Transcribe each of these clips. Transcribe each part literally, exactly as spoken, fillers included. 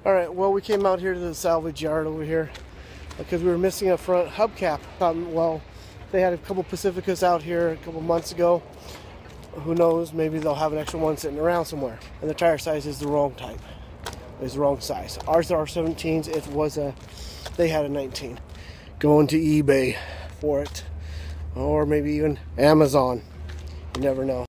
Alright, well, we came out here to the salvage yard over here because we were missing a front hubcap. Um, well, they had a couple Pacificas out here a couple months ago. Who knows, maybe they'll have an extra one sitting around somewhere. And the tire size is the wrong type. It's the wrong size. Ours are seventeens. It was a, they had a nineteen. Going to eBay for it. Or maybe even Amazon. You never know.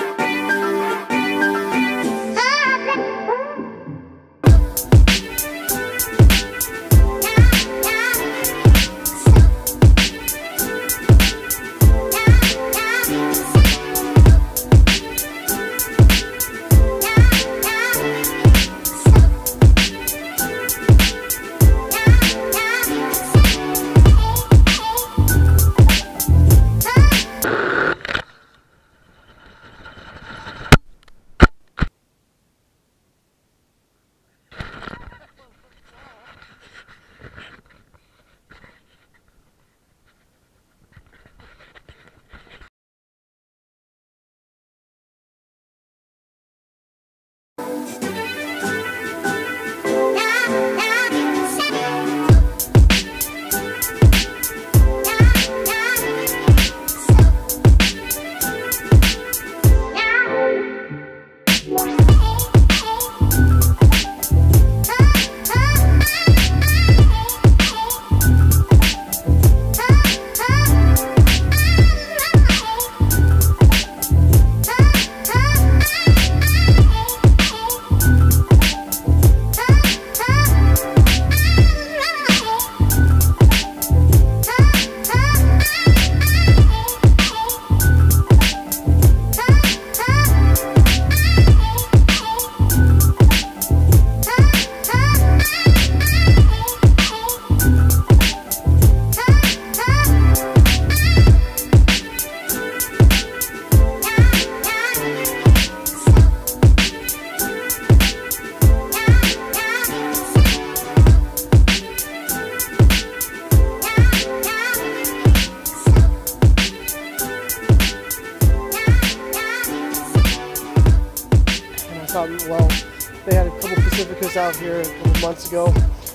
Well, they had a couple Pacificas out here a couple months ago.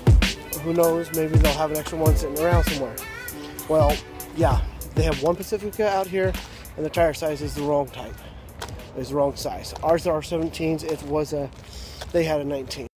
Who knows, maybe they'll have an extra one sitting around somewhere. Well, yeah, they have one Pacifica out here, and the tire size is the wrong type. It's the wrong size. Ours are seventeens. It was a, they had a nineteen.